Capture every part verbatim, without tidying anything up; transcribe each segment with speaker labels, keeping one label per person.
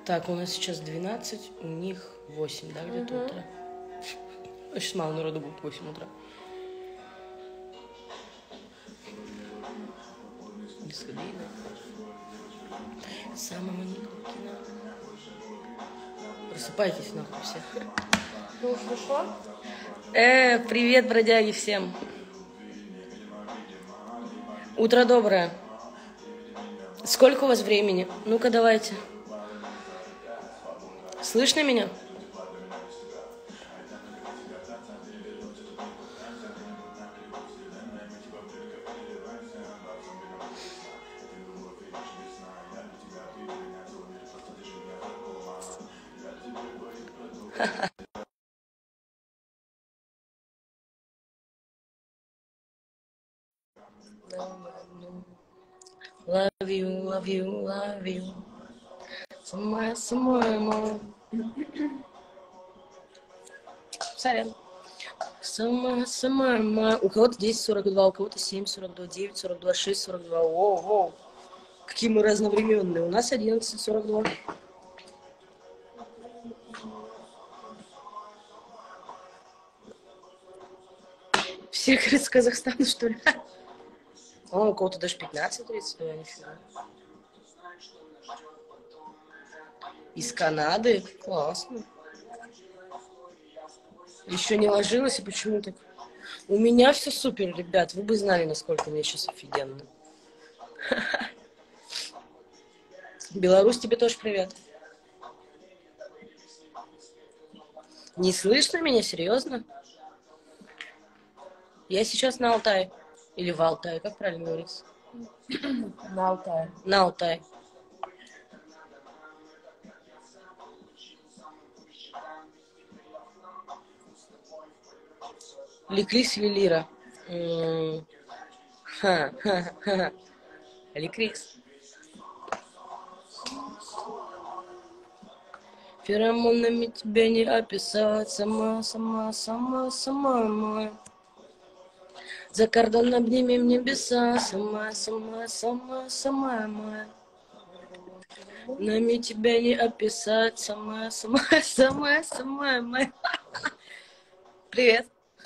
Speaker 1: Так, у нас сейчас двенадцать, у них восемь, да, где-то
Speaker 2: Мгм.
Speaker 1: утро. Очень мало народу будет в восемь утра. Без кабины. Самому Николкина. Просыпайтесь нахуй все.
Speaker 2: Ну что, что?
Speaker 1: Э, привет, бродяги, всем. Утро доброе. Сколько у вас времени? Ну-ка, давайте. Слышно меня? Love you, love you, love you. Самая, самая, моя. Сорян. Самая, самая, моя. У кого-то десять сорок два, у кого-то семь сорок два, девять сорок два, шесть сорок два. Воу-воу. Какие мы разновременные. У нас одиннадцать сорок два. Все из Казахстана, что ли? О, у кого-то даже пятнадцать тридцать два, нифига. Из Канады? Классно. Еще не ложилась, и почему так? У меня все супер, ребят. Вы бы знали, насколько мне сейчас офигенно. Беларусь, тебе тоже привет. Не слышно меня? Серьезно? Я сейчас на Алтае. Или в Алтае, как правильно говорится?
Speaker 2: На Алтае.
Speaker 1: На Алтае. Ликрис или Лира? М, ха-ха-ха. Ликрис. Феромонами тебя не описать. Сама, сама, сама, сама моя. За кордон обнимем небеса. Сама, сама, сама, сама моя. Нами тебя не описать. Сама, сама, сама, сама моя. Привет.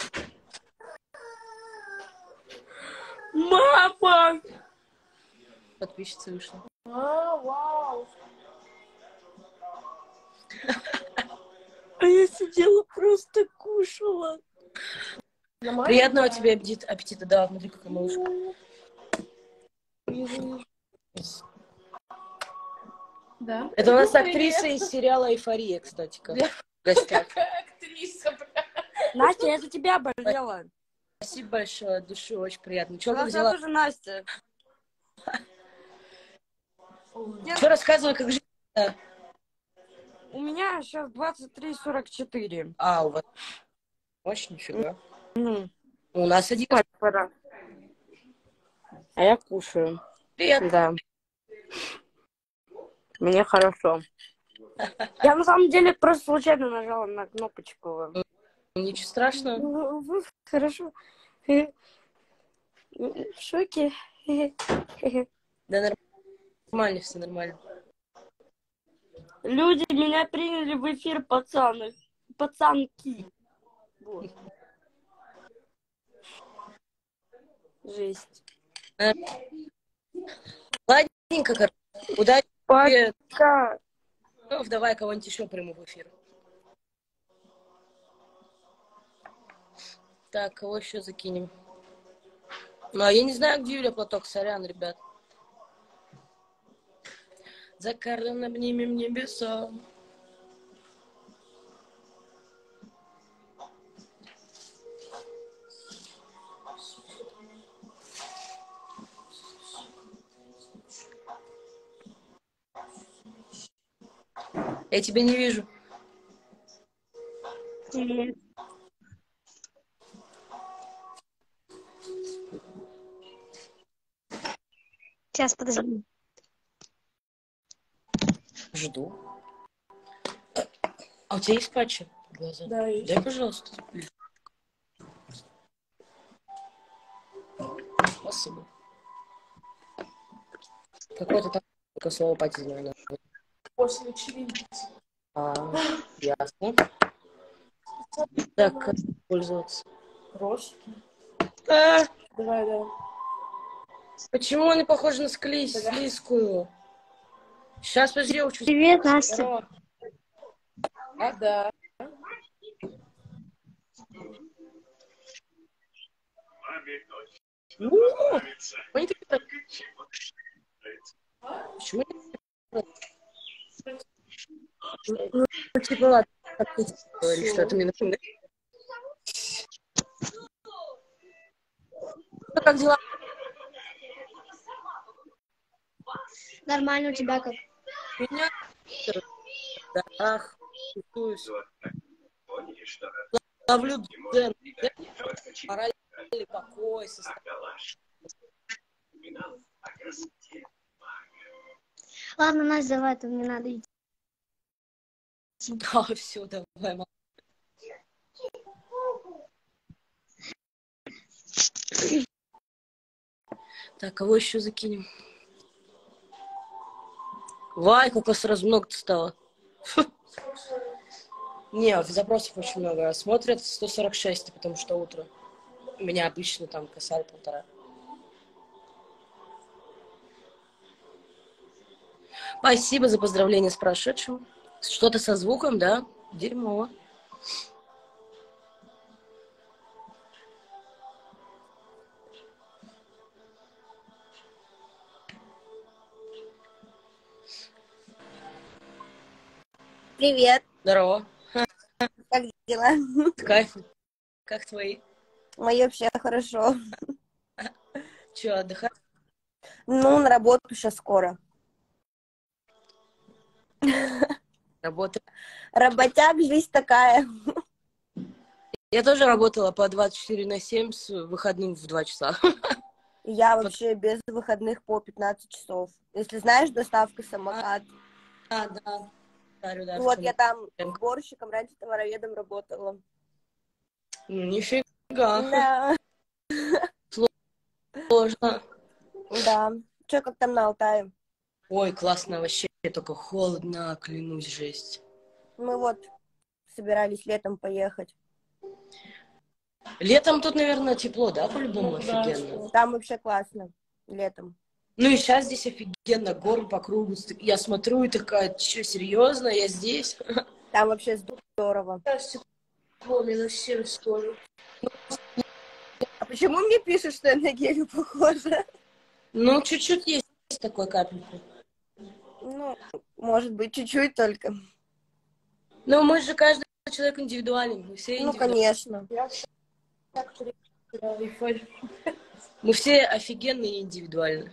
Speaker 1: Мама! Подписчица вышла.
Speaker 2: А, вау.
Speaker 1: А я сидела, просто кушала.
Speaker 2: Нормально?
Speaker 1: Приятного тебе аппетита, аппетита, да, смотри, какая малышка.
Speaker 2: Да.
Speaker 1: Это у нас
Speaker 2: Ну,
Speaker 1: актриса
Speaker 2: привет.
Speaker 1: из сериала «Эйфория», кстати, как в гостях.
Speaker 2: Какая актриса, бля.
Speaker 3: Настя, я за тебя болела.
Speaker 1: Спасибо большое, от души, очень приятно. Чего ты
Speaker 3: Я
Speaker 1: взяла?
Speaker 3: тоже Настя.
Speaker 1: Что, рассказывай, как жизнь?
Speaker 3: У меня сейчас двадцать три сорок четыре.
Speaker 1: А, у вас очень нифига.
Speaker 3: Ну,
Speaker 1: У нас один.
Speaker 3: спать пора. А я кушаю.
Speaker 1: Привет.
Speaker 3: Да. Мне хорошо. Я на самом деле просто случайно нажала на кнопочку.
Speaker 1: Ничего страшного.
Speaker 3: Ну, вы хорошо. В шоке.
Speaker 1: Да нормально, все нормально.
Speaker 3: Люди меня приняли в эфир, пацаны. Пацанки. Вот. Жесть.
Speaker 1: Ладненько, короче. Удачи.
Speaker 3: Пока.
Speaker 1: Ну, давай кого-нибудь еще приму в эфир. Так, кого еще закинем? Ну, а я не знаю, где Юля Платок, сорян, ребят. За кордон обнимем небеса. Я тебя не вижу.
Speaker 3: Привет. Сейчас, подожди.
Speaker 1: Жду. А у тебя есть патчи? Глаза?
Speaker 2: Да, есть.
Speaker 1: Дай, пожалуйста. Спасибо. Какое-то там только слово пати знаю.
Speaker 2: после вечеринки.
Speaker 1: А, ясно. Так, как пользоваться?
Speaker 2: Рожки.
Speaker 1: А,
Speaker 2: Давай, давай.
Speaker 1: почему они похожи на склизь, слизкую? Сейчас, подожди, я учусь.
Speaker 3: Привет, Настя.
Speaker 1: Здорово.
Speaker 2: А, да.
Speaker 1: Ну, они такие так- Почему они- Ну, типа, ладно, как ты говоришь, что это мне напоминает. Ну, как дела?
Speaker 3: Нормально, у тебя как?
Speaker 1: Меня? Ах, тусуюсь. Ловлю дзен. Дзен, моральный покой, состояние.
Speaker 3: Ладно, Настя, давай, то мне надо идти.
Speaker 1: Да, все, давай, мам. Так, кого еще закинем? Вай, как вас сразу много-то стало. Не, запросов очень много. Смотрят сто сорок шесть, потому что утро. У меня обычно там косарь полтора. Спасибо за поздравление с прошедшим. Что-то со звуком, да? Дерьмово.
Speaker 3: Привет,
Speaker 1: Здорово.
Speaker 3: как дела?
Speaker 1: Кайф. Как твои?
Speaker 3: Мои вообще хорошо.
Speaker 1: Че, отдыхать?
Speaker 3: Ну, на работу сейчас скоро.
Speaker 1: Работа.
Speaker 3: Работяг, жизнь такая.
Speaker 1: Я тоже работала по двадцать четыре на семь с выходным в два часа.
Speaker 3: Я вообще без выходных по пятнадцать часов. Если знаешь, доставка самокат.
Speaker 1: А, да. Дарю, да, в
Speaker 3: Вот
Speaker 1: чем-
Speaker 3: я там сборщиком, раньше товароведом работала.
Speaker 1: Ну, нифига.
Speaker 3: Да,
Speaker 1: Сложно.
Speaker 3: да. Че, как там на Алтае?
Speaker 1: Ой, классно вообще. Только холодно, клянусь, жесть.
Speaker 3: Мы вот собирались летом поехать.
Speaker 1: Летом тут, наверное, тепло, да, по-любому
Speaker 2: Ну, да.
Speaker 1: офигенно.
Speaker 3: Там вообще классно летом.
Speaker 1: Ну и сейчас здесь офигенно, горы по кругу. Я смотрю и такая, что, серьезно, я здесь?
Speaker 3: Там вообще здорово.
Speaker 1: Сейчас тепло, минус семь, что ли.
Speaker 3: А почему мне пишут, что я на Гелю похожа?
Speaker 1: Ну, чуть-чуть есть такой капельку.
Speaker 3: Ну, может быть, чуть-чуть только.
Speaker 1: Но мы же каждый человек индивидуален, мы все
Speaker 3: Ну,
Speaker 1: индивидуальны.
Speaker 3: конечно.
Speaker 1: Мы все офигенные и индивидуальны.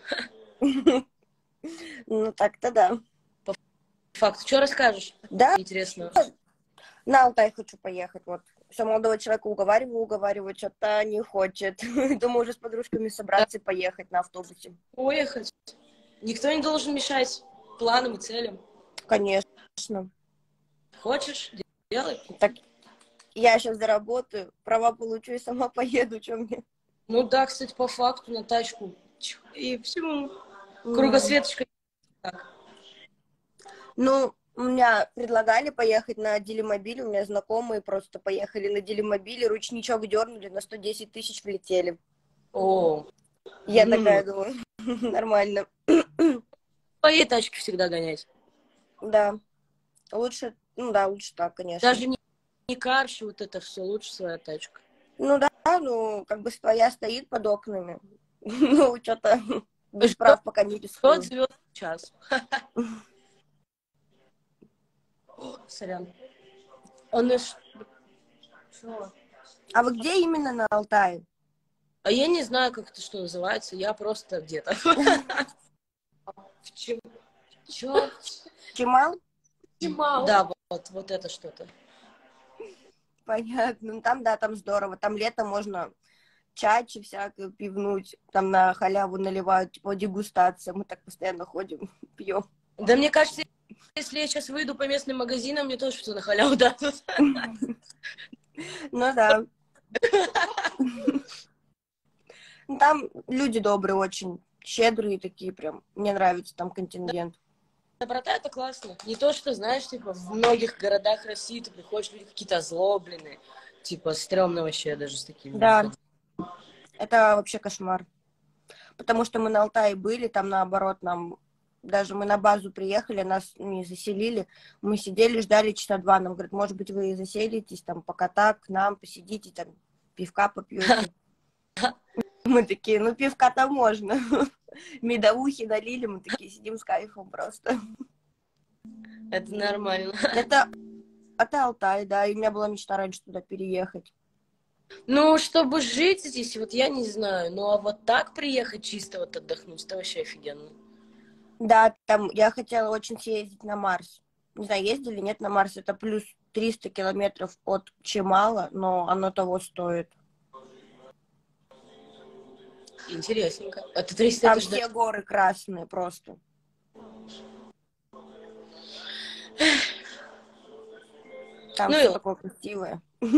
Speaker 3: Ну, так-то да.
Speaker 1: Факт. Что расскажешь?
Speaker 3: Да,
Speaker 1: Интересно.
Speaker 3: на Алтай хочу поехать. Вот. Все молодого человека уговариваю, уговариваю, что-то не хочет. Думаю, уже с подружками собраться и поехать на автобусе.
Speaker 1: Уехать. Никто не должен мешать планам и целям.
Speaker 3: Конечно.
Speaker 1: Хочешь? Делай.
Speaker 3: Так, я сейчас заработаю, права получу и сама поеду, что мне.
Speaker 1: Ну да, кстати, по факту на тачку. И всему.
Speaker 3: Ну.
Speaker 1: Кругосветочка. Так.
Speaker 3: Ну, у меня предлагали поехать на Делимобиле, у меня знакомые просто поехали на Делимобиле, ручничок дернули, на сто десять тысяч влетели.
Speaker 1: О.
Speaker 3: Я
Speaker 1: М.
Speaker 3: такая думаю, нормально.
Speaker 1: Твоей тачки всегда гонять.
Speaker 3: Да. Лучше, ну да, лучше так, конечно.
Speaker 1: Даже не, не карши, вот это все, лучше своя тачка.
Speaker 3: Ну да, ну, как бы твоя стоит под окнами. Ну, что-то без прав пока не рискую.
Speaker 1: Тот звезд в час. О, сорян. Он аж...
Speaker 3: А вы где именно на Алтае?
Speaker 1: А я не знаю, как это что называется, я просто где-то. В чем? Чё?
Speaker 3: Чемал?
Speaker 2: Чимал.
Speaker 1: Да, вот, вот это что-то.
Speaker 3: Понятно. Ну, там, да, там здорово. Там летом можно чачи всякое пивнуть. Там на халяву наливают, типа дегустация. Мы так постоянно ходим, пьем.
Speaker 1: Да мне кажется, если я сейчас выйду по местным магазинам, мне тоже что на халяву дадут.
Speaker 3: Ну да. Там люди добрые очень, щедрые такие прям. Мне нравится там контингент.
Speaker 1: доброта — это классно. Не то, что, знаешь, типа, в многих городах России ты приходишь, люди какие-то озлобленные. Типа, стрёмно вообще, я даже с такими не
Speaker 3: Да,
Speaker 1: ходила.
Speaker 3: это вообще кошмар. Потому что мы на Алтае были, там наоборот нам... Даже мы на базу приехали, нас не заселили. Мы сидели, ждали часа два. Нам говорят, может быть, вы заселитесь, там, пока так, к нам посидите, там, пивка попьете. Мы такие, ну, пивка-то можно. Медовухи налили, мы такие сидим с кайфом просто.
Speaker 1: Это нормально.
Speaker 3: Это, это Алтай, да, и у меня была мечта раньше туда переехать.
Speaker 1: Ну, чтобы жить здесь, вот я не знаю. Ну, а вот так приехать чисто вот отдохнуть, это вообще офигенно.
Speaker 3: Да, там я хотела очень съездить на Марс. Не знаю, ездили, нет, на Марс. Это плюс триста километров от Чемала, но оно того стоит.
Speaker 1: Интересненько. Это триста,
Speaker 3: Там
Speaker 1: это же...
Speaker 3: все горы красные просто. Там
Speaker 1: Ну
Speaker 3: все
Speaker 1: и
Speaker 3: такое красивое.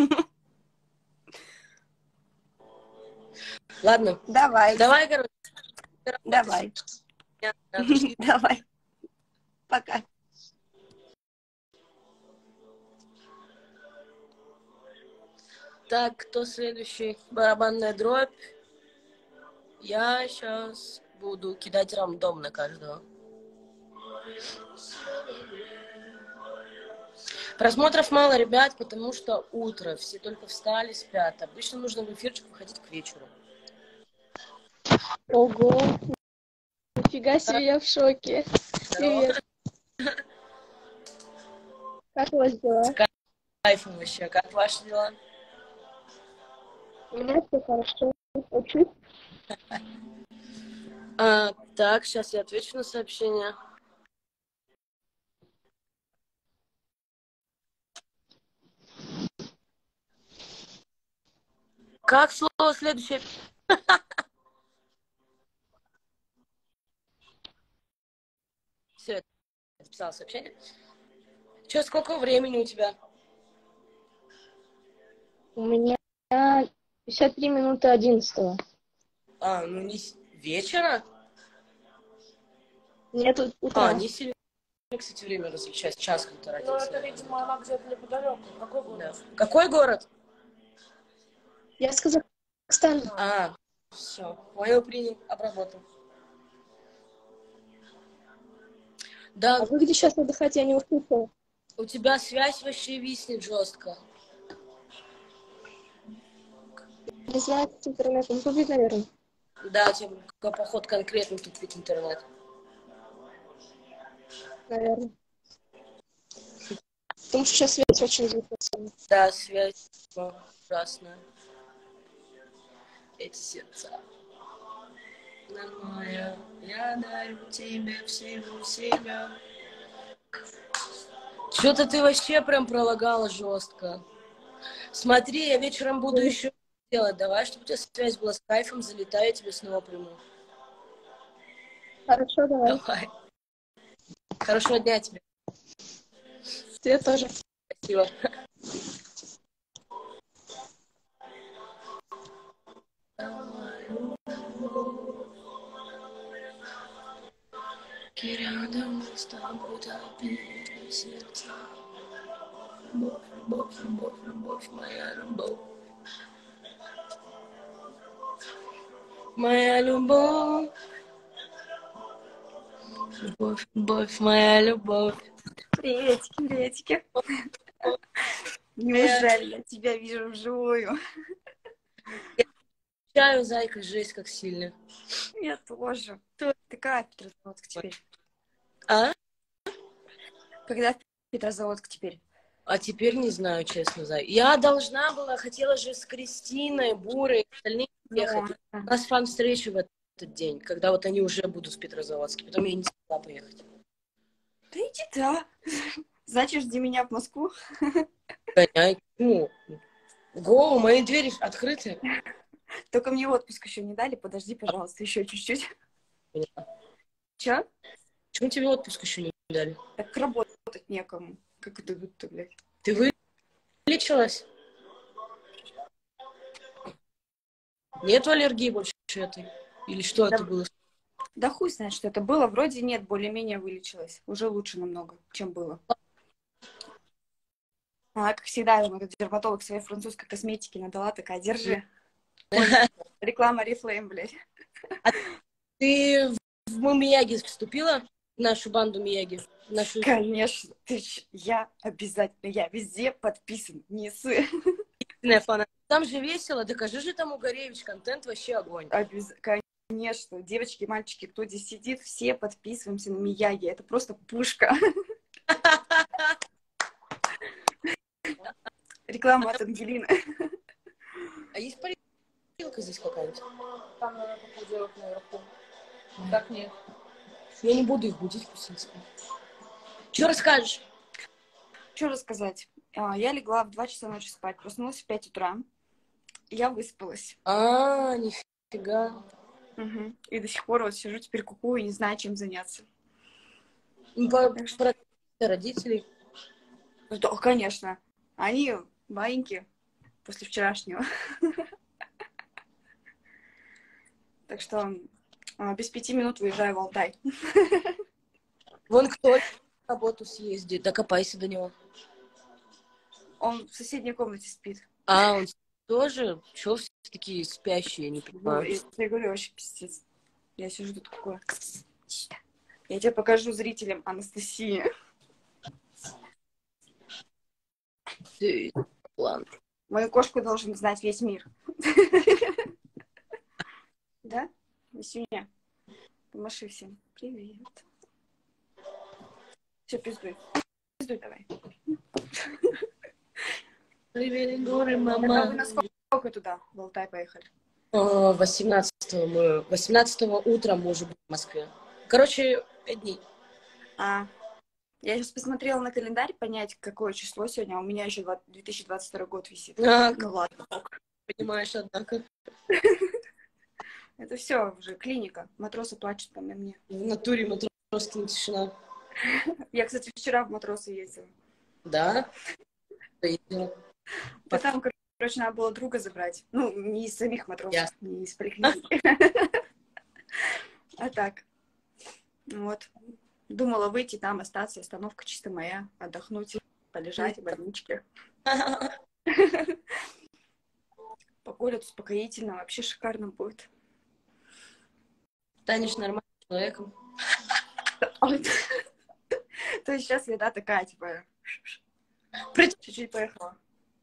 Speaker 1: ладно.
Speaker 3: Давай,
Speaker 1: Давай, короче.
Speaker 3: давай,
Speaker 1: Давай.
Speaker 3: давай. Пока.
Speaker 1: Так, кто следующий? Барабанная дробь. Я сейчас буду кидать рандом на каждого. Просмотров мало, ребят, потому что утро. Все только встали, спят. Обычно нужно в эфирчик выходить к вечеру.
Speaker 4: Ого, нифига себе, я в шоке.
Speaker 1: Здорово.
Speaker 4: Привет, как у вас дела?
Speaker 1: С кайфом вообще. Как ваши дела?
Speaker 4: У меня все хорошо. Учусь.
Speaker 1: А, так, сейчас я отвечу на сообщение. Как слово следующее? Все, я написала сообщение. Че, сколько времени у тебя?
Speaker 4: У меня пятьдесят три минуты одиннадцатого.
Speaker 1: А, ну не с- вечера?
Speaker 4: Нет,
Speaker 1: А,
Speaker 4: утра.
Speaker 1: не сильно, кстати, время различать. Час как-то
Speaker 2: Ну,
Speaker 1: разница.
Speaker 2: это, видимо, она где-то неподалеку. Какой город?
Speaker 1: Да. Какой город?
Speaker 4: Я с Казахстана.
Speaker 1: А, все. Понял, принял, обработал. Да,
Speaker 4: А вы где сейчас отдыхать, я не услышала.
Speaker 1: у тебя связь вообще виснет жестко.
Speaker 4: Не знаю, с интернетом. Тупит, наверное.
Speaker 1: Да, у тебя как поход конкретно тупит интернет.
Speaker 4: Наверное. Потому что сейчас связь очень заинтересована.
Speaker 1: Да, связь ужасная. Эти сердца. Нормально. Я дарю тебе всего себя. Что-то ты вообще прям пролагала жестко. Смотри, я вечером буду еще делать. Давай, чтобы у тебя связь была с кайфом, залетаю, я тебе снова приму.
Speaker 4: Хорошо, давай.
Speaker 1: Давай. Хорошего дня тебе.
Speaker 4: Тебе тоже.
Speaker 1: Спасибо. Рядом с тобой топит сердца. Любовь, любовь, любовь, любовь, моя любовь. Моя любовь. Любовь, любовь, моя любовь.
Speaker 3: Приветики, приветики. Неужели я тебя вижу вживую?
Speaker 1: Чаю, зайка, жесть, как сильно.
Speaker 3: Я тоже. Ты как в Петрозаводск теперь?
Speaker 1: А?
Speaker 3: Когда в Петрозаводск теперь?
Speaker 1: А теперь не знаю, честно, зай. Я должна была, хотела же с Кристиной, Бурой и остальными ехать. У нас фан-встреча в этот день, когда вот они уже будут в Петрозаводске. Потом я не смогла поехать.
Speaker 3: Да иди, да. Значит, жди меня в Москву.
Speaker 1: Гоняй. Ну, гоу, мои двери открыты.
Speaker 3: Только мне отпуск еще не дали. Подожди, пожалуйста, еще чуть-чуть.
Speaker 1: Поняла.
Speaker 3: Че?
Speaker 1: Почему тебе отпуск еще не дали?
Speaker 3: Так работать некому. Как это будет-то, блядь?
Speaker 1: Ты вылечилась? Нету аллергии больше этой? Или что
Speaker 3: Да.
Speaker 1: это было?
Speaker 5: Да хуй знает, что это было. Вроде нет, более-менее вылечилась. Уже лучше намного, чем было. А, как всегда, ему этот дерматолог своей французской косметики надала, такая, держи. Реклама Oriflame, блядь.
Speaker 1: А ты в мы Мияги вступила? В нашу банду Мияги? В нашу...
Speaker 5: Конечно, ты ж, я обязательно, я везде подписан, не ссы.
Speaker 1: Там же весело, докажи же там Угаревич, контент вообще огонь.
Speaker 5: Обяз... Конечно, девочки, мальчики, кто здесь сидит, все подписываемся на Мияги, это просто пушка. Реклама от Ангелины.
Speaker 1: А есть парилка здесь какая-нибудь?
Speaker 2: Там, наверное, похуделок наверху. Так нет.
Speaker 1: Я не буду их будить, пусть не спят. Что расскажешь?
Speaker 5: Что рассказать? А, я легла в два часа ночи спать, проснулась в пять утра. Я выспалась.
Speaker 1: А, нифига.
Speaker 5: Угу. И до сих пор вот сижу теперь кукую и не знаю, чем заняться.
Speaker 1: Про, про родителей.
Speaker 5: Да, конечно. Они маленькие после вчерашнего. Так что без пяти минут выезжаю в Алтай.
Speaker 1: Вон кто на работу съездит, докопайся до него.
Speaker 5: Он в соседней комнате спит.
Speaker 1: А, он тоже? Чего все такие спящие, я не
Speaker 5: Ну,
Speaker 1: понимаю.
Speaker 5: я тебе говорю, вообще пиздец. Я сижу тут такое. Я тебе покажу зрителям Анастасии.
Speaker 1: Ты... Ладно.
Speaker 5: Мою кошку должен знать весь мир. Да? Весюня. Помаши всем. Привет. Все, пиздуй. Пиздуй давай.
Speaker 1: Привет, горы,
Speaker 5: А
Speaker 1: мама.
Speaker 5: вы на сколько туда в Алтай поехали?
Speaker 1: восемнадцатого мы... восемнадцатого утром мы уже будем в Москве. Короче, пять дней.
Speaker 5: А, я сейчас посмотрела на календарь, понять, какое число сегодня, а у меня еще две тысячи двадцать второй год висит.
Speaker 1: А,
Speaker 5: Ну ладно.
Speaker 1: понимаешь, однако.
Speaker 5: Это все уже клиника. Матросы плачут по мне.
Speaker 1: В натуре матросская тишина.
Speaker 5: Я, кстати, вчера в матросы ездила.
Speaker 1: Да? Ездила.
Speaker 5: А там, короче, надо было друга забрать. Ну, не из самих матросов,
Speaker 1: Ясно.
Speaker 5: не из поликлиники. А так. Вот. Думала выйти там, остаться. Остановка чисто моя. Отдохнуть, полежать в больничке. Погулять успокоительно. Вообще шикарно будет.
Speaker 1: Станешь нормальным человеком.
Speaker 5: То есть сейчас еда такая, типа... Чуть-чуть поехала.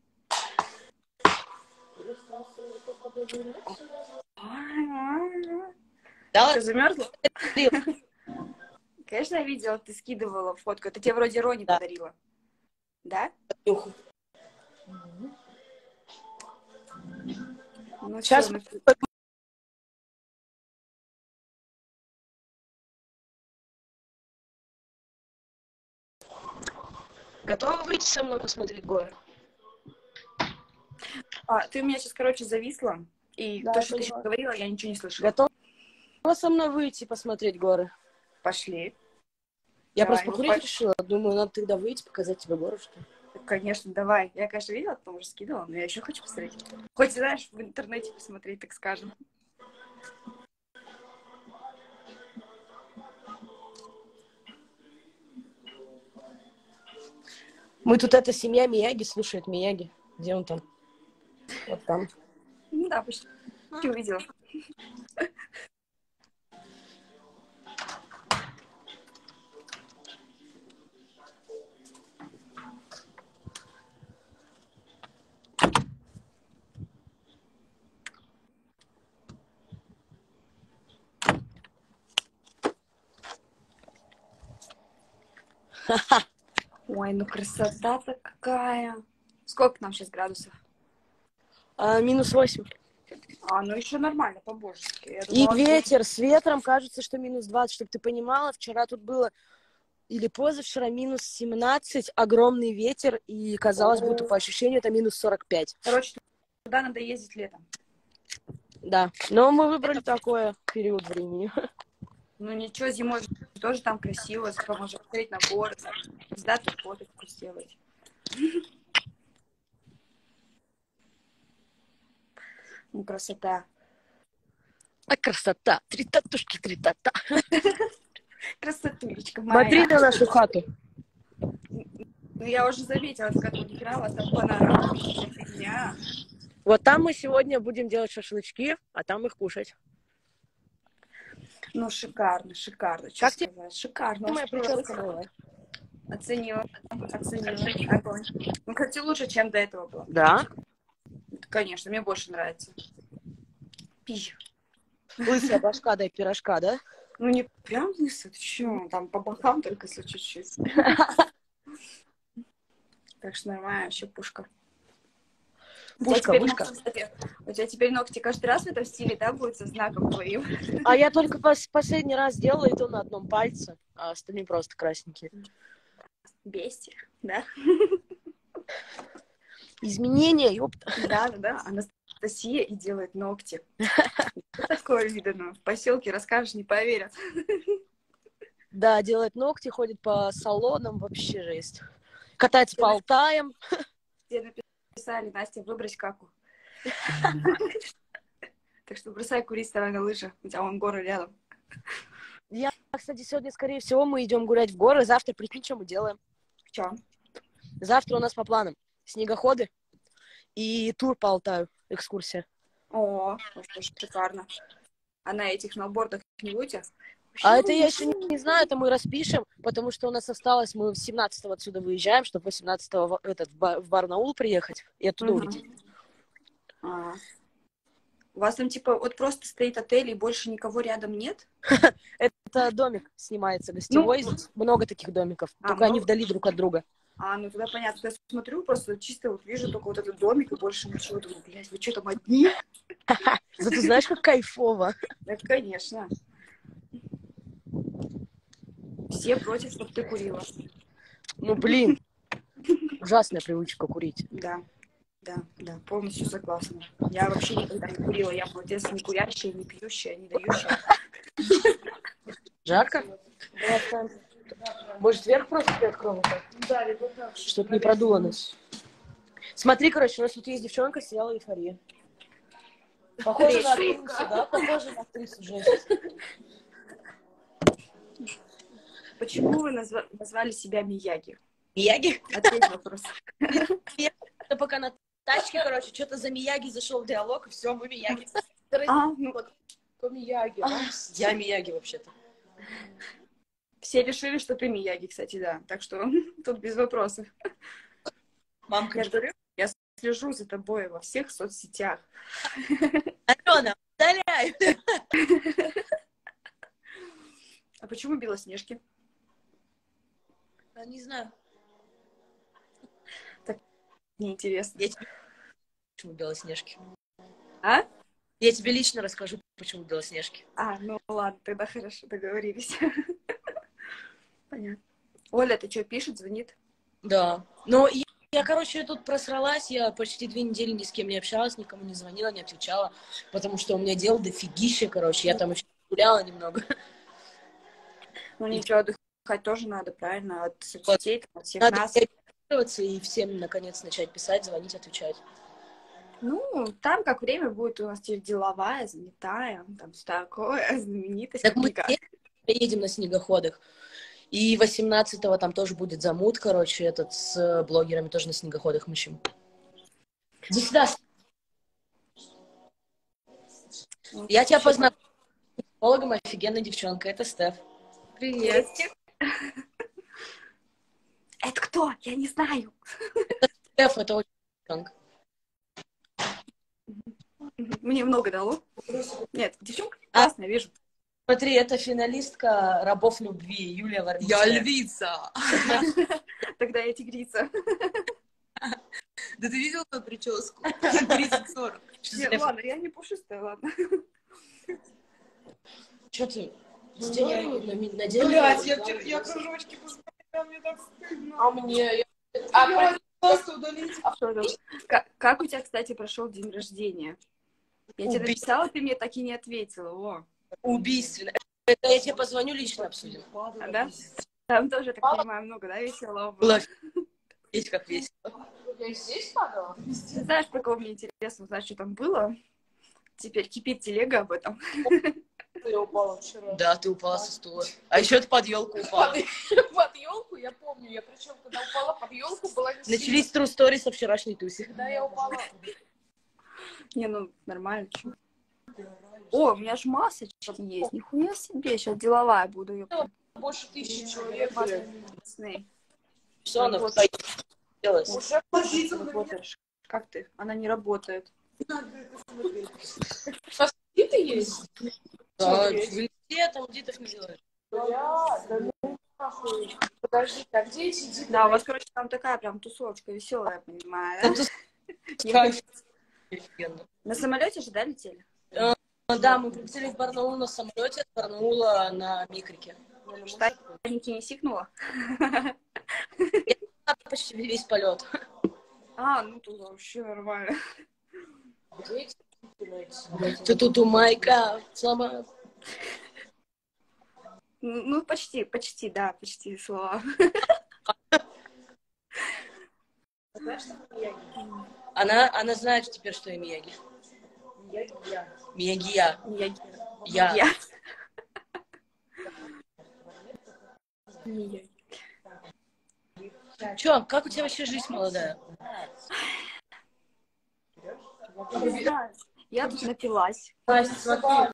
Speaker 1: Да,
Speaker 5: Что, замерзла? Конечно, я видела, ты скидывала фотку. Это тебе вроде Рони
Speaker 1: Да.
Speaker 5: подарила. Да?
Speaker 1: Нюху.
Speaker 5: Ну,
Speaker 1: Сейчас
Speaker 5: всё, ну,
Speaker 1: готова выйти со мной посмотреть горы?
Speaker 5: А, ты у меня сейчас, короче, зависла. И
Speaker 1: Да,
Speaker 5: то,
Speaker 1: я
Speaker 5: что ты
Speaker 1: поняла.
Speaker 5: сейчас говорила, я ничего не слышала.
Speaker 1: Готова со мной выйти посмотреть горы?
Speaker 5: Пошли.
Speaker 1: Я
Speaker 5: Давай,
Speaker 1: просто покурить
Speaker 5: выходи.
Speaker 1: решила. Думаю, надо тогда выйти, показать тебе горы, что ли.
Speaker 5: Конечно, давай. Я, конечно, видела, потом уже скидывала, но я еще хочу посмотреть. Хоть, знаешь, в интернете посмотреть, так скажем.
Speaker 1: Мы тут, эта семья Мияги слушает Мияги. Где он там? Вот там.
Speaker 5: Ну да, почти увидела. Ой, ну красота-то какая. Сколько нам сейчас градусов?
Speaker 1: А, минус восемь.
Speaker 5: А, ну еще нормально, по-божески. Я
Speaker 1: И
Speaker 5: думала,
Speaker 1: ветер с ветром, кажется, что минус двадцать. Чтобы ты понимала, вчера тут было, или позавчера, минус семнадцать, огромный ветер, и казалось, будто по ощущению это минус сорок пять.
Speaker 5: Короче, туда надо ездить летом.
Speaker 1: Да, но мы выбрали такой период времени.
Speaker 5: Ну ничего, зимой тоже там красиво, зато можно смотреть на горы, да, тут фоточку сделать. Ну, красота.
Speaker 1: А красота, три татушки, три тата.
Speaker 5: Красотулечка моя.
Speaker 1: Смотри на нашу хату.
Speaker 5: Ну, я уже заметила, когда у них играла, там панорама, фигня.
Speaker 1: Вот там мы сегодня будем делать шашлычки, а там их кушать.
Speaker 5: Ну, шикарно, шикарно, что
Speaker 1: Как тебе
Speaker 5: сказать. Шикарно.
Speaker 1: моя прическа новая?
Speaker 5: Оценила, оценила. Огонь. Ну, кстати, лучше, чем до этого было.
Speaker 1: Да.
Speaker 5: Конечно, мне больше нравится. Пища.
Speaker 1: Лысая башка, дай пирожка, да?
Speaker 5: Ну, не прям лысый, ты чё? Там по бокам только если чуть-чуть. Так что нормально, вообще пушка.
Speaker 1: Пушка,
Speaker 5: у тебя
Speaker 1: пушка.
Speaker 5: Ногти, кстати, у тебя теперь ногти каждый раз в этом стиле, да, будут со знаком твоим?
Speaker 1: А я только пос- последний раз делала, и то на одном пальце, а остальные просто красненькие.
Speaker 5: Бестия, да?
Speaker 1: Изменения, ёпта.
Speaker 5: Да, да, да. Анастасия и делает ногти. Что такое видно? В поселке расскажешь, не поверят.
Speaker 1: Да, делает ногти, ходит по салонам, вообще жесть. Катается по Алтаям.
Speaker 5: Все написали, Настя, выбрось каку. Так что бросай курить, давай на лыжи. У тебя вон горы рядом.
Speaker 1: Я, кстати, сегодня, скорее всего, мы идем гулять в горы. Завтра, прикинь, что мы делаем?
Speaker 5: Чё?
Speaker 1: Завтра у нас по планам снегоходы и тур по Алтаю, экскурсия.
Speaker 5: О, вообще шикарно. А на этих сноубордах не будете?
Speaker 1: А это я еще не, не знаю, это мы распишем, потому что у нас осталось, мы семнадцатого отсюда выезжаем, чтобы восемнадцатого в, этот, в, Ба- в Барнаул приехать и оттуда
Speaker 5: Мгм.
Speaker 1: улететь.
Speaker 5: А. У вас там типа вот просто стоит отель и больше никого рядом нет?
Speaker 1: Это домик снимается гостевой,
Speaker 5: Ну,
Speaker 1: здесь много таких домиков,
Speaker 5: а,
Speaker 1: только они
Speaker 5: много?
Speaker 1: вдали друг от друга.
Speaker 5: А, ну тогда понятно. Я смотрю, просто чисто вот вижу только вот этот домик и больше ничего. Думаю, блядь, вы что там одни?
Speaker 1: Зато знаешь, как кайфово.
Speaker 5: Это, конечно. Все против, чтобы ты курила.
Speaker 1: Ну, блин, ужасная привычка курить.
Speaker 5: Да, да, да, полностью согласна. Я вообще никогда не курила. Я молодец, не курящая, не пьющая, не дающая.
Speaker 1: Жарко? Может, вверх просто откроем? Чтоб не продуло нас. Смотри, короче, у нас тут есть девчонка, сидела эйфория. Похоже на актрису, да? Похоже на актрису, жесть.
Speaker 5: Почему вы назва- назвали себя Мияги?
Speaker 1: Мияги?
Speaker 5: Ответь вопрос.
Speaker 1: Это пока на тачке, короче, что-то за Мияги зашел в диалог, и все, мы Мияги.
Speaker 5: А, ну,
Speaker 1: Кто Мияги? Я Мияги, вообще-то.
Speaker 5: все решили, что ты Мияги, кстати, да. Так что тут без вопросов.
Speaker 1: Мамка,
Speaker 5: Я же говорю, я слежу за тобой во всех соцсетях.
Speaker 1: Алена, удаляй!
Speaker 5: А почему Белоснежки?
Speaker 1: Не знаю.
Speaker 5: Неинтересно.
Speaker 1: Я тебе почему Белоснежки.
Speaker 5: А?
Speaker 1: Я тебе лично расскажу, почему Белоснежки.
Speaker 5: А, ну ладно, тогда хорошо, договорились. Понятно. Оля, ты что, пишет, звонит?
Speaker 1: Да. Но я, я, короче, тут просралась, я почти две недели ни с кем не общалась, никому не звонила, не отвечала, потому что у меня дел дофигища, короче, я там еще гуляла немного.
Speaker 5: Ну ничего, отдыхать тоже надо, правильно? От соцсетей, от всех
Speaker 1: Надо
Speaker 5: нас.
Speaker 1: реагироваться и всем, наконец, начать писать, звонить, отвечать.
Speaker 5: Ну, там как время будет у нас теперь деловая, занятая, там все такое, знаменитость.
Speaker 1: Так мы
Speaker 5: никак.
Speaker 1: едем на снегоходах. И восемнадцатого там тоже будет замут, короче, этот с блогерами тоже на снегоходах мчим. Иди сюда.
Speaker 5: Ну,
Speaker 1: Я тебя
Speaker 5: всё
Speaker 1: познакомлю с психологом, офигенная девчонка. Это Стеф.
Speaker 5: Привет. Это кто? Я не знаю.
Speaker 1: Стеф, это очень девчонка.
Speaker 5: Мне много дало. Нет, девчонка классная, вижу.
Speaker 1: Смотри, это финалистка «Рабов любви» Юлия Варницкая.
Speaker 2: Я львица.
Speaker 5: Тогда я тигрица.
Speaker 2: Да ты видел твою прическу? тридцать сорок.
Speaker 5: Нет, ладно, я не пушистая, ладно.
Speaker 1: Что ты? Стеня надела?
Speaker 2: Блять, я, вчера- я кружочки посмотрела, мне так стыдно.
Speaker 1: А мне?
Speaker 2: Я хотела просто удалить.
Speaker 5: Что там? Как, как у тебя, кстати, прошел день рождения? Я тебе
Speaker 1: Убей.
Speaker 5: написала, ты мне так и не ответила. О,
Speaker 1: Убийственно. Это я тебе позвоню, лично обсудим.
Speaker 5: а, да? Там тоже, я так понимаю, много, да, веселого было?
Speaker 1: Было есть как весело.
Speaker 2: Я здесь падала?
Speaker 5: Ты знаешь, про кого мне интересно узнать, что там было? Теперь кипит телега об этом.
Speaker 2: Я упала вчера.
Speaker 1: Да, ты упала со стула. А еще ты под елку упала.
Speaker 2: Под, под елку, я помню. Я причем, когда упала под елку, была не
Speaker 1: Начались true story со вчерашней туси.
Speaker 2: Когда я упала...
Speaker 5: Не, ну, нормально. Чё. О, у меня ж масочки есть. Нихуя себе. Сейчас деловая буду. Ее
Speaker 2: Больше тысячи человек.
Speaker 1: Все, она
Speaker 5: Вот.
Speaker 1: делает.
Speaker 2: Уже
Speaker 5: Работаешь. Как ты? Она не работает.
Speaker 2: Фасфиты есть?
Speaker 1: Да, везде там дитов не делаешь.
Speaker 2: Да, да ну нахуй. Подожди, а где эти диты?
Speaker 5: Да, у вас, короче, там такая прям тусовочка веселая, я понимаю.
Speaker 1: Там
Speaker 5: Да?
Speaker 1: тут
Speaker 5: Ехали-
Speaker 1: офигенно.
Speaker 5: На самолете же, да, летели?
Speaker 1: Да, мы прилетели в Барнаул на самолете, от Барнаула на микрике.
Speaker 5: Штанники не сикнула?
Speaker 1: Почти весь полет.
Speaker 5: А, ну тут вообще нормально.
Speaker 2: Где эти диты?
Speaker 1: Ты тут у Майка сломал.
Speaker 5: Ну, ну, почти, почти, да, почти слова.
Speaker 2: Знаешь, что Мияги?
Speaker 1: Она, она знает теперь, что я Мияги.
Speaker 2: Мияги я.
Speaker 1: Мияги я.
Speaker 5: Я.
Speaker 1: Я.
Speaker 5: Я. Я.
Speaker 1: Че, как у тебя вообще жизнь молодая?
Speaker 5: Не знаю. Я тут напилась.
Speaker 1: Настя, смотри.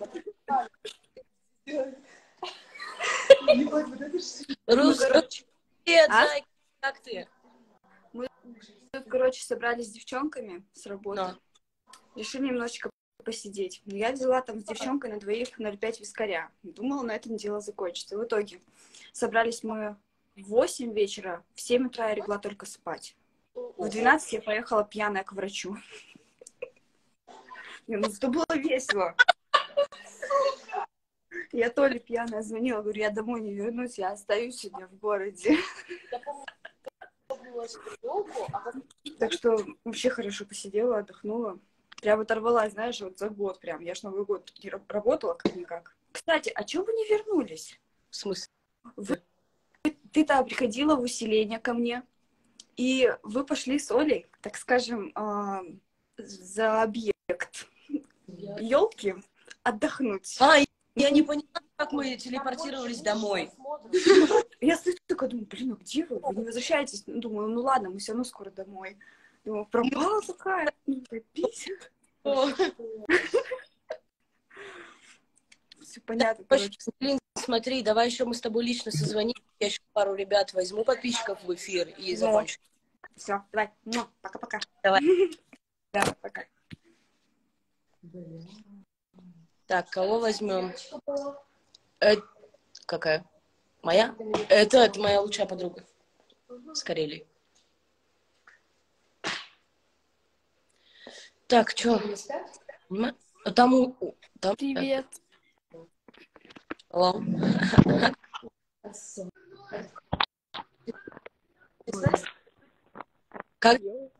Speaker 1: Рус,
Speaker 5: короче.
Speaker 1: привет,
Speaker 5: А?
Speaker 1: зайка, как ты?
Speaker 5: Мы тут, короче, собрались с девчонками с работы.
Speaker 1: Но.
Speaker 5: Решили немножечко посидеть. Но я взяла там с девчонкой на двоих ноль пять вискаря. Думала, на этом дело закончится. В итоге собрались мы в восемь вечера. В семь утра я легла только спать. В двенадцать я поехала пьяная к врачу. Не, ну это было весело. Я то ли пьяная звонила, говорю, я домой не вернусь, я остаюсь сегодня в городе.
Speaker 2: Я помню, попнулась в елку, а потом...
Speaker 5: Так что вообще хорошо посидела, отдохнула. Прям оторвалась, знаешь, вот за год прям. Я ж Новый год не раб- работала как-никак. Кстати, а чего вы не вернулись?
Speaker 1: В смысле?
Speaker 5: Вы- Ты-то приходила в усиление ко мне, и вы пошли с Олей, так скажем, а, за объект елки отдохнуть.
Speaker 1: А, я не поняла, как мы телепортировались домой.
Speaker 5: Я стою такая, думаю, блин, а где вы? Вы не возвращаетесь? Ну, думаю, ну ладно, мы все равно скоро домой. Думаю, пропала такая. Ну, запись. Все понятно, короче.
Speaker 1: Блин, смотри, давай еще мы с тобой лично созвоним. Я еще пару ребят возьму подписчиков в эфир и закончу.
Speaker 5: Все, давай. Муа, пока-пока.
Speaker 1: Давай.
Speaker 5: Да, пока.
Speaker 1: Так, кого возьмем? Э, какая? Моя? Это, это моя лучшая подруга. С Карелии. Так, что? Там у... у- Там...
Speaker 4: Привет.
Speaker 1: Алло. Как?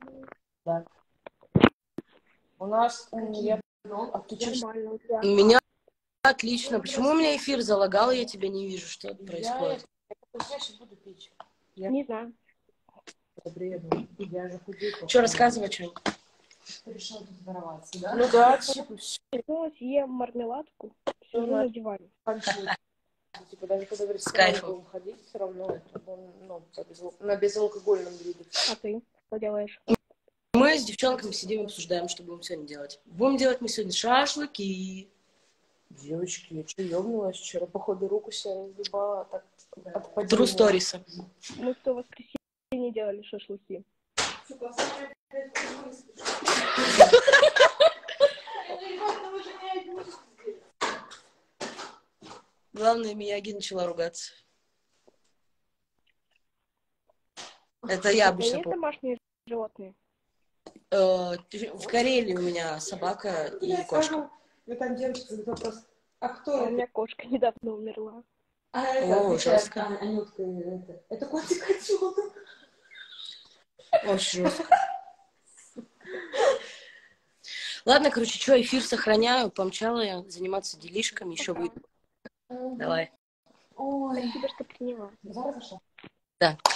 Speaker 2: У нас... Я... А ты что?
Speaker 4: Нормально у тебя.
Speaker 1: У меня отлично. Почему у меня эфир залагал, я тебя не вижу, что происходит?
Speaker 2: Я сейчас буду пить.
Speaker 4: Не знаю.
Speaker 2: Я же худею.
Speaker 1: Что, рассказывай что-нибудь.
Speaker 2: Решил тут вороваться, да? Ну да, типа, все
Speaker 4: Ну, съем мармеладку, сижу на диване.
Speaker 2: Типа, даже когда в
Speaker 1: С кайфом.
Speaker 2: ресторан будем ходить, все равно это, ну, по безал- на безалкогольном виде.
Speaker 4: А ты что делаешь?
Speaker 1: Мы с девчонками сидим и обсуждаем, что будем сегодня делать. Будем делать мы сегодня шашлыки.
Speaker 2: Девочки, я что, ёбнулась? Вчера, походу, руку себе разгибала так от падения.
Speaker 1: True stories.
Speaker 4: Мы в то воскресенье делали шашлыки.
Speaker 1: Главное, Мияги начала ругаться. Это я
Speaker 4: Это
Speaker 1: обычно
Speaker 4: есть
Speaker 1: помню.
Speaker 4: домашние животные?
Speaker 1: Э, В Карелии у меня собака и кошка.
Speaker 2: Ну, там девочка задает вопрос, а
Speaker 4: А
Speaker 2: кто
Speaker 4: у
Speaker 2: это?
Speaker 4: меня кошка недавно умерла.
Speaker 2: А
Speaker 1: О,
Speaker 2: это, отвечает
Speaker 1: жестко.
Speaker 2: Таня, Анютка, это, это котик котенок.
Speaker 1: Очень жестко. Ладно, короче, что, эфир сохраняю. Помчала я заниматься делишками, еще выйду. Давай.
Speaker 2: Ой.
Speaker 4: Спасибо, что приняла.
Speaker 2: Зараз зашла.
Speaker 1: Да.